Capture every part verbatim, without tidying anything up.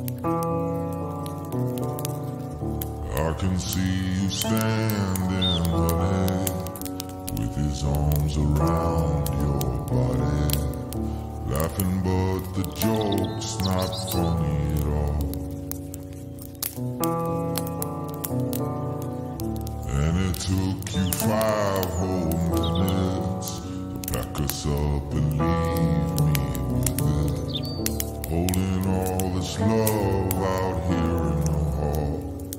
I can see you standing, honey, with his arms around your body, laughing but the joke's not funny at all. And it took you five whole minutes to pack us up and leave me with it, holding all this love out here in the hall.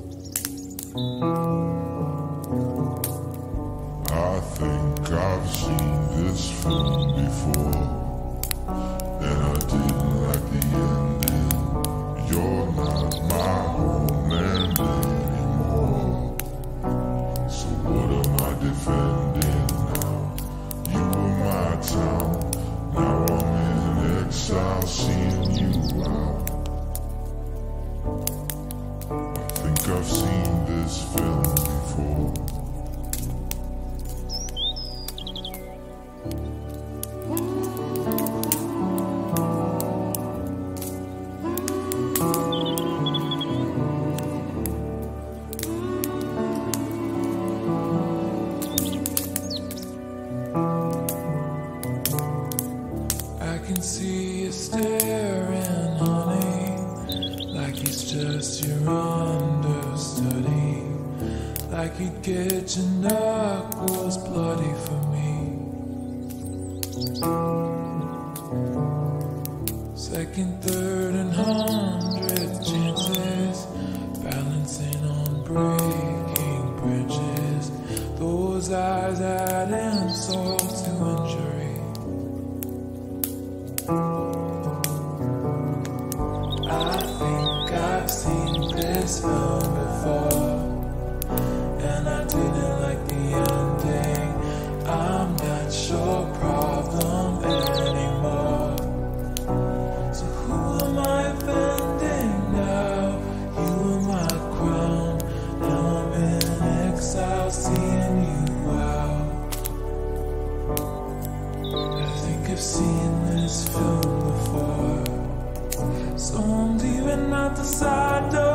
I think I've seen this film before, and I didn't like the ending. You're not my homeland anymore, so what am I defending now? You were my town, now I'm in exile, seeing you out. I think I've seen this film before. I can see you staring, honey, like he's just your understudy, like you'd get your knuckles bloody for me. Second, third, and hundredth chances, balancing on breaking bridges. Those eyes add insult to injury. I think I've seen this film before, and I didn't like the ending. I'm not your problem anymore, so who am I offending now? You were my crown, now I'm in exile, seeing you out. I think I've seen this film before, so I'm leaving out the side door.